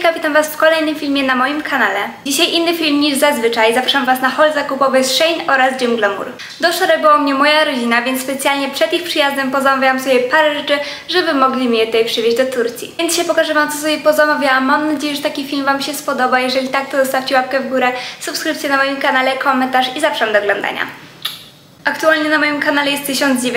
Hejka, witam Was w kolejnym filmie na moim kanale. Dzisiaj inny film niż zazwyczaj. Zapraszam Was na haul zakupowy z Shein oraz Gym Glamour. Doszorowała mnie moja rodzina, więc specjalnie przed ich przyjazdem pozamawiałam sobie parę rzeczy, żeby mogli mnie tutaj przywieźć do Turcji. Więc dzisiaj pokażę Wam, co sobie pozamawiałam. Mam nadzieję, że taki film Wam się spodoba. Jeżeli tak, to zostawcie łapkę w górę, subskrypcję na moim kanale, komentarz i zapraszam do oglądania. Aktualnie na moim kanale jest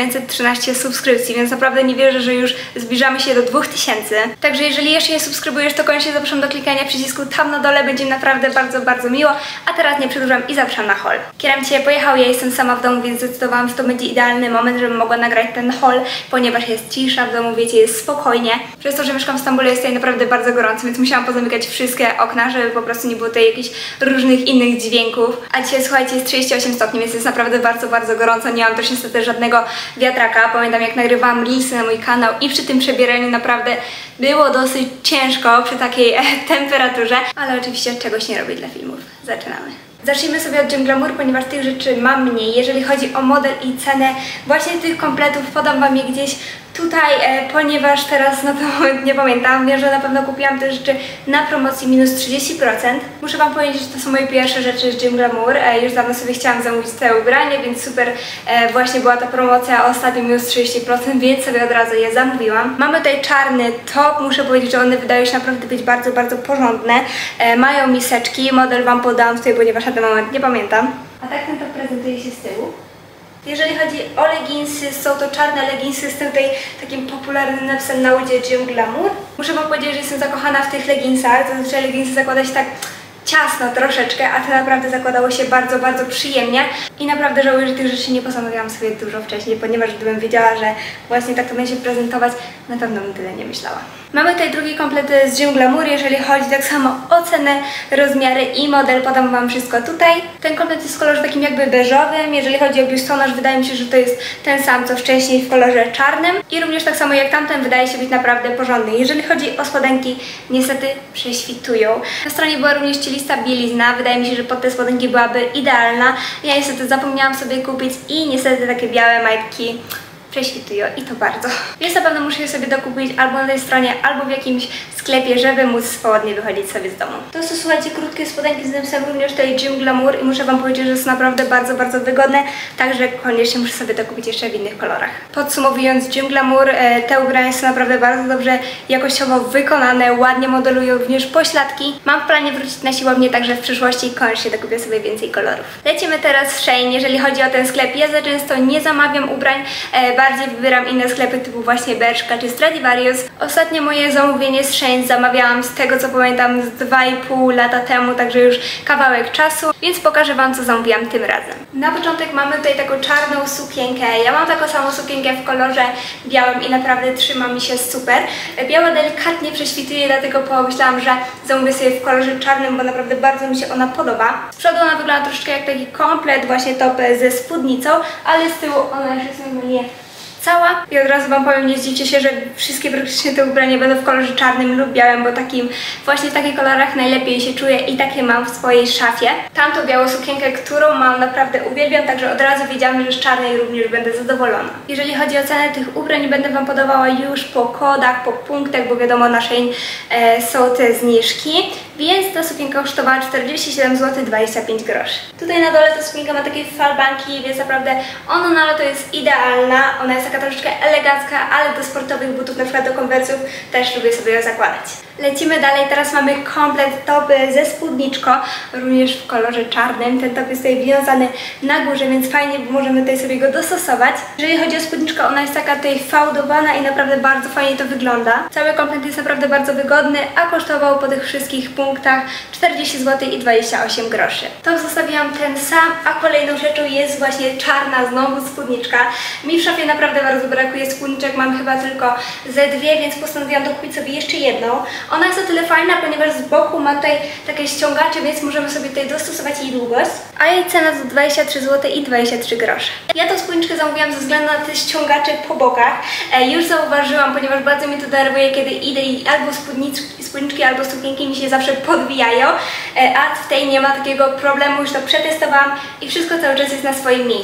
1913 subskrypcji, więc naprawdę nie wierzę, że już zbliżamy się do 2000. Także jeżeli jeszcze nie subskrybujesz, to koniecznie zapraszam do klikania przycisku tam na dole, będzie naprawdę bardzo miło. A teraz nie przedłużam i zapraszam na haul. Kieram dzisiaj pojechał, ja jestem sama w domu, więc zdecydowałam, że to będzie idealny moment, żebym mogła nagrać ten haul, ponieważ jest cisza w domu, wiecie, jest spokojnie. Przez to, że mieszkam w Stambule, jest tutaj naprawdę bardzo gorąco, więc musiałam pozamykać wszystkie okna, żeby po prostu nie było tutaj jakichś różnych innych dźwięków. A dzisiaj, słuchajcie, jest 38 stopni, więc jest naprawdę bardzo gorąco. Nie mam też niestety żadnego wiatraka. Pamiętam, jak nagrywałam reelsy na mój kanał i przy tym przebieraniu naprawdę było dosyć ciężko przy takiej temperaturze, ale oczywiście czegoś nie robię dla filmów. Zaczynamy. Zacznijmy sobie od Gym Glamour, ponieważ tych rzeczy mam mniej. Jeżeli chodzi o model i cenę właśnie tych kompletów, podam Wam je gdzieś tutaj, ponieważ teraz na ten moment nie pamiętam. Wiem, że na pewno kupiłam te rzeczy na promocji minus 30%. Muszę Wam powiedzieć, że to są moje pierwsze rzeczy z Gym Glamour. Już dawno sobie chciałam zamówić te ubranie, więc super właśnie była ta promocja, ostatnio minus 30%, więc sobie od razu je zamówiłam. Mamy tutaj czarny top. Muszę powiedzieć, że one wydają się naprawdę być bardzo porządne. Mają miseczki. Model Wam podałam tutaj, ponieważ na ten moment nie pamiętam. A tak ten top prezentuje się z tyłu. Jeżeli chodzi o leginsy, są to czarne leginsy z tym tutaj takim popularnym napisem na łodzie Gym Glamour. Muszę Wam powiedzieć, że jestem zakochana w tych leginsach. Zazwyczaj leginsy zakłada się tak ciasno troszeczkę, a to naprawdę zakładało się bardzo przyjemnie i naprawdę żałuję, że tych rzeczy nie pozamawiałam sobie dużo wcześniej, ponieważ gdybym wiedziała, że właśnie tak to będzie się prezentować, na pewno bym tyle nie myślała. Mamy tutaj drugi komplet z Gym Glamour, jeżeli chodzi tak samo o cenę, rozmiary i model, podam Wam wszystko tutaj. Ten komplet jest w kolorze takim jakby beżowym, jeżeli chodzi o biustonosz, wydaje mi się, że to jest ten sam co wcześniej w kolorze czarnym i również tak samo jak tamten wydaje się być naprawdę porządny. Jeżeli chodzi o spodenki, niestety prześwitują. Na stronie była również cielista bielizna, wydaje mi się, że pod te spodenki byłaby idealna. Ja niestety zapomniałam sobie kupić i niestety takie białe majtki prześwitują i to bardzo. Więc na pewno muszę je sobie dokupić albo na tej stronie, albo w jakimś sklepie, żeby móc swobodnie wychodzić sobie z domu. To są, słuchajcie, krótkie spodenki z napisem również tutaj Gym Glamour i muszę Wam powiedzieć, że są naprawdę bardzo wygodne, także koniecznie muszę sobie to kupić jeszcze w innych kolorach. Podsumowując, Gym Glamour, te ubrania są naprawdę bardzo dobrze jakościowo wykonane, ładnie modelują również pośladki. Mam w planie wrócić na siłownię, także w przyszłości koniecznie dokupię sobie więcej kolorów. Lecimy teraz w Shein. Jeżeli chodzi o ten sklep, ja za często nie zamawiam ubrań, bardziej wybieram inne sklepy typu właśnie Bershka czy Stradivarius. Ostatnie moje zamówienie z Shein zamawiałam z tego co pamiętam z 2,5 lata temu, także już kawałek czasu, więc pokażę Wam, co zamówiłam tym razem. Na początek mamy tutaj taką czarną sukienkę. Ja mam taką samą sukienkę w kolorze białym i naprawdę trzyma mi się super. Biała delikatnie prześwituje, dlatego pomyślałam, że zamówię sobie w kolorze czarnym, bo naprawdę bardzo mi się ona podoba. Z przodu ona wygląda troszeczkę jak taki komplet, właśnie top ze spódnicą, ale z tyłu ona już jest normalnie cała. I od razu Wam powiem, nie zdziwcie się, że wszystkie praktycznie te ubrania będą w kolorze czarnym lub białym, bo takim właśnie w takich kolorach najlepiej się czuję i takie mam w swojej szafie. Tamtą białą sukienkę, którą mam, naprawdę uwielbiam, także od razu wiedziałam, że z czarnej również będę zadowolona. Jeżeli chodzi o cenę tych ubrań, będę Wam podawała już po kodach, po punktach, bo wiadomo, na Shein są te zniżki, więc ta sukienka kosztowała 47 zł 25 groszy. Tutaj na dole ta sukienka ma takie falbanki, więc naprawdę ona na lato jest idealna. Ona jest taka troszeczkę elegancka, ale do sportowych butów, na przykład do konwersów, też lubię sobie ją zakładać. Lecimy dalej, teraz mamy komplet top ze spódniczką, również w kolorze czarnym. Ten top jest tutaj wiązany na górze, więc fajnie, bo możemy tutaj sobie go dostosować. Jeżeli chodzi o spódniczkę, ona jest taka tutaj fałdowana i naprawdę bardzo fajnie to wygląda. Cały komplet jest naprawdę bardzo wygodny, a kosztował po tych wszystkich punktach 40 zł i 28 groszy. Top zostawiłam ten sam, a kolejną rzeczą jest właśnie czarna znowu spódniczka. Mi w szafie naprawdę bardzo brakuje spódniczek, mam chyba tylko ze dwie, więc postanowiłam dokupić sobie jeszcze jedną. Ona jest o tyle fajna, ponieważ z boku ma tutaj takie ściągacze, więc możemy sobie tutaj dostosować jej długość, a jej cena to 23 zł i 23 grosze. Ja tą spódniczkę zamówiłam ze względu na te ściągacze po bokach. Już zauważyłam, ponieważ bardzo mnie to denerwuje, kiedy idę i albo spódniczki, albo sukienki mi się zawsze podbijają, a w tej nie ma takiego problemu, już to przetestowałam i wszystko cały czas jest na swoim miejscu.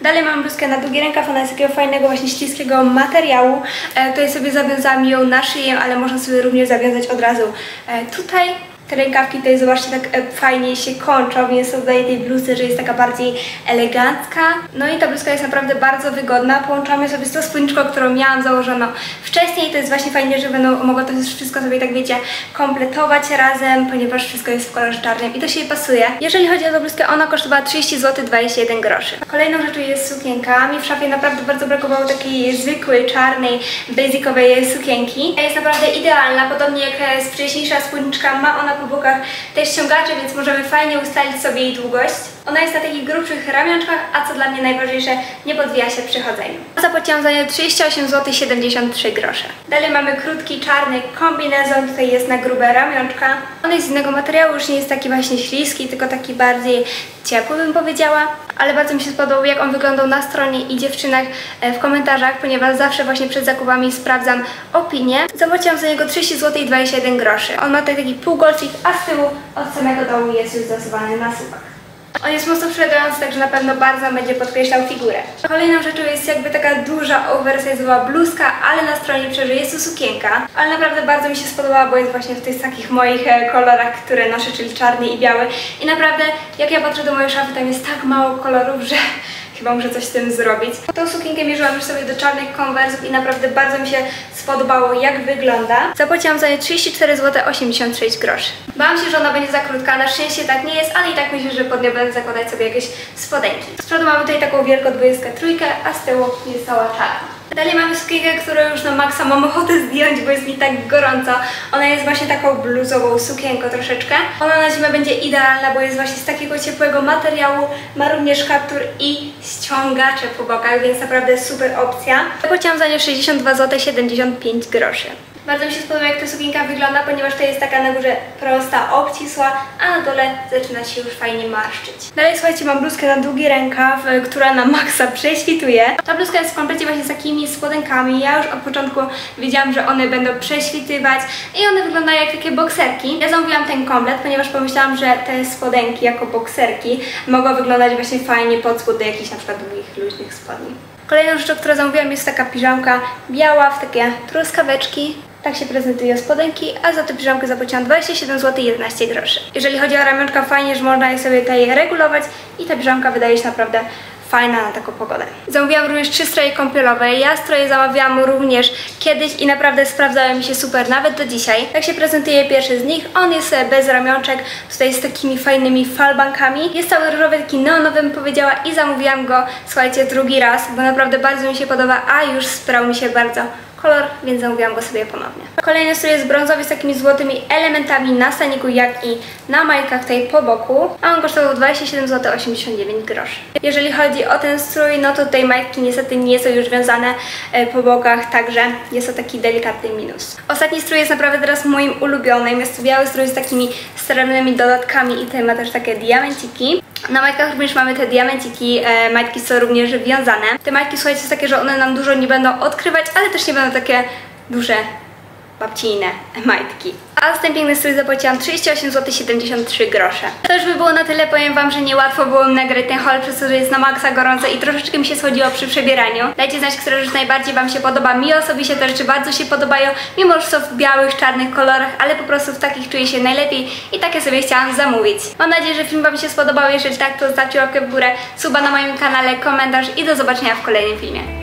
Dalej mam bluzkę na długi rękaw, ona jest takiego fajnego, właśnie śliskiego materiału. Tutaj sobie zawiązałam ją na szyję, ale można sobie również zawiązać od razu tutaj. Te rękawki tutaj, zobaczcie, tak fajnie się kończą, więc to dodaje tej bluzy, że jest taka bardziej elegancka. No i ta bluzka jest naprawdę bardzo wygodna. Połączamy sobie z tą spódniczką, którą miałam założoną wcześniej. To jest właśnie fajnie, że będą mogła to wszystko sobie, tak wiecie, kompletować razem, ponieważ wszystko jest w kolorze czarnym i to się jej pasuje. Jeżeli chodzi o tą bluzkę, ona kosztowała 30 zł 21 groszy. Kolejną rzeczą jest sukienka. Mi w szafie naprawdę bardzo brakowało takiej zwykłej, czarnej, basicowej sukienki. Jest naprawdę idealna, podobnie jak wcześniejsza spódniczka, ma ona po bokach te ściągacze, więc możemy fajnie ustalić sobie jej długość. Ona jest na takich grubszych ramionczkach, a co dla mnie najważniejsze, nie podwija się przy chodzeniu. Zapłaciłam za nią 38 zł 73 grosze. Dalej mamy krótki, czarny kombinezon, tutaj jest na grube ramionczka. On jest z innego materiału, już nie jest taki właśnie śliski, tylko taki bardziej ciepły, bym powiedziała. Ale bardzo mi się spodobał, jak on wyglądał na stronie i dziewczynach w komentarzach, ponieważ zawsze właśnie przed zakupami sprawdzam opinie. Zapłaciłam za niego 30 zł 21 groszy. On ma taki półgolfik, a z tyłu od samego dołu jest już zasuwany na suwak. On jest mocno przeładający, także na pewno bardzo będzie podkreślał figurę. Kolejną rzeczą jest jakby taka duża, oversize'owa bluzka, ale na stronie przeży jest to sukienka. Ale naprawdę bardzo mi się spodobała, bo jest właśnie w tych takich moich kolorach, które noszę, czyli czarny i biały. I naprawdę, jak ja patrzę do mojej szafy, tam jest tak mało kolorów, że chyba muszę coś z tym zrobić. Tą sukienkę mierzyłam już sobie do czarnych konwersów i naprawdę bardzo mi się spodobało, jak wygląda. Zapłaciłam za nie 34 zł 86 groszy. Bałam się, że ona będzie za krótka, na szczęście tak nie jest, ale i tak myślę, że pod nią będę zakładać sobie jakieś spodenki. Z przodu mamy tutaj taką wielką 23, a z tyłu jest cała czarna. Dalej mamy sukienkę, którą już na maksa mam ochotę zdjąć, bo jest mi tak gorąco. Ona jest właśnie taką bluzową sukienką troszeczkę. Ona na zimę będzie idealna, bo jest właśnie z takiego ciepłego materiału. Ma również kaptur i ściągacze po bokach, więc naprawdę super opcja. Zapłaciłam za nią 62 zł 75 groszy. Bardzo mi się spodoba, jak ta sukienka wygląda, ponieważ to jest taka na górze prosta, obcisła, a na dole zaczyna się już fajnie marszczyć. Dalej, słuchajcie, mam bluzkę na długi rękaw, która na maksa prześwituje. Ta bluzka jest w komplecie właśnie z takimi spodenkami. Ja już od początku wiedziałam, że one będą prześwitywać i one wyglądają jak takie bokserki. Ja zamówiłam ten komplet, ponieważ pomyślałam, że te spodenki jako bokserki mogą wyglądać właśnie fajnie pod spód do jakichś na przykład długich, luźnych spodni. Kolejną rzeczą, którą zamówiłam, jest taka piżamka biała w takie truskaweczki. Tak się prezentują spodenki, a za tę piżamkę zapłaciłam 27 zł 11 groszy. Jeżeli chodzi o ramionczka, fajnie, że można je sobie tutaj regulować i ta piżamka wydaje się naprawdę fajna na taką pogodę. Zamówiłam również 3 stroje kąpielowe. Ja stroje zamawiałam również kiedyś i naprawdę sprawdzały mi się super, nawet do dzisiaj. Tak się prezentuje pierwszy z nich. On jest bez ramionczek, tutaj z takimi fajnymi falbankami. Jest cały różowy, taki neonowy, bym powiedziała, i zamówiłam go, słuchajcie, drugi raz, bo naprawdę bardzo mi się podoba, a już sprał mi się bardzo kolor, więc zamówiłam go sobie ponownie. Kolejny strój jest brązowy z takimi złotymi elementami na staniku, jak i na majtkach tutaj po boku, a on kosztował 27 zł 89 groszy. Jeżeli chodzi o ten strój, no to tutaj majtki niestety nie są już wiązane po bokach, także jest to taki delikatny minus. Ostatni strój jest naprawdę teraz moim ulubionym. Jest to biały strój z takimi srebrnymi dodatkami i tutaj ma też takie diamenciki. Na majtkach również mamy te diamenciki, majtki są również wiązane. Te majtki, słuchajcie, są takie, że one nam dużo nie będą odkrywać, ale też nie będą takie duże, babcijne majtki. A za ten piękny strój zapłaciłam 38 zł 73 grosze. To już by było na tyle. Powiem wam, że niełatwo było mi nagrać ten haul, przez to, że jest na maksa gorąco i troszeczkę mi się schodziło przy przebieraniu. Dajcie znać, która rzecz najbardziej wam się podoba. Mi osobiście te rzeczy bardzo się podobają, mimo że są w białych, czarnych kolorach, ale po prostu w takich czuję się najlepiej i takie sobie chciałam zamówić. Mam nadzieję, że film wam się spodobał. Jeżeli tak, to zostawcie łapkę w górę, suba na moim kanale, komentarz i do zobaczenia w kolejnym filmie.